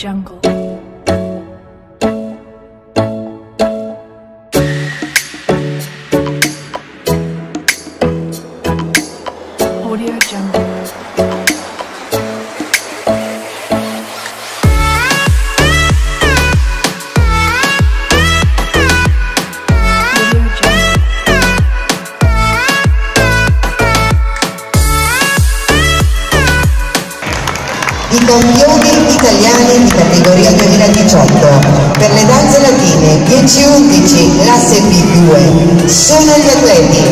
Jungle. Audio Jungle. I campioni italiani di categoria 2018 per le danze latine 10-11 classe B2 sono gli atleti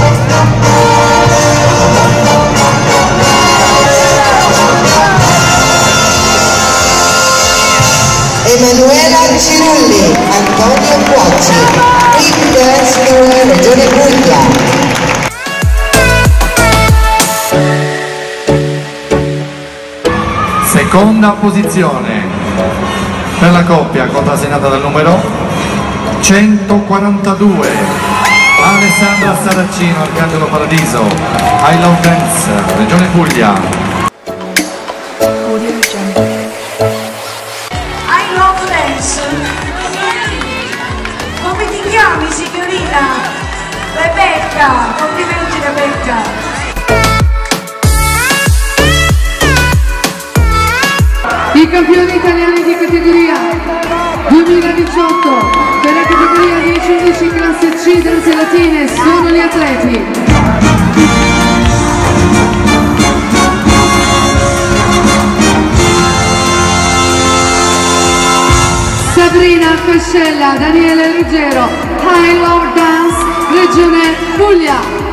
Emanuela Cirulli, Antonio Quacci, Team Dance Tour Regione Puglia. Seconda posizione per la coppia contrassegnata dal numero 142 Alessandra Saracino, Arcangelo Paradiso, I Love Dance, Regione Puglia. Audio Jungle. I Love Dance. Come ti chiami, signorina? Rebecca, complimenti Rebecca. I campioni italiani di categoria 2018 per la categoria 10-11 classe C danze latine sono gli atleti Sabrina Fascella, Daniele Ruggero, I Love Dance, Regione Puglia.